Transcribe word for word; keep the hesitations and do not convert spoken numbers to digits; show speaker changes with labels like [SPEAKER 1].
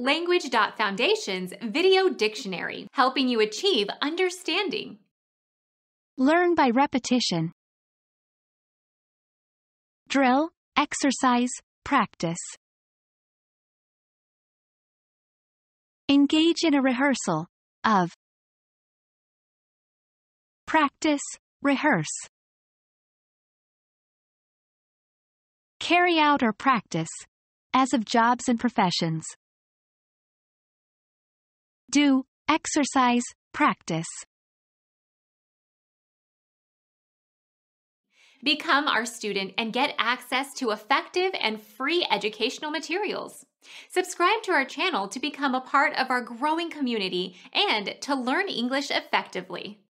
[SPEAKER 1] Language.Foundation's Video Dictionary, helping you achieve understanding.
[SPEAKER 2] Learn by repetition. Drill, exercise, practice. Engage in a rehearsal of. Practice, rehearse. Carry out or practice, as of jobs and professions. Do, exercise, practice.
[SPEAKER 1] Become our student and get access to effective and free educational materials. Subscribe to our channel to become a part of our growing community and to learn English effectively.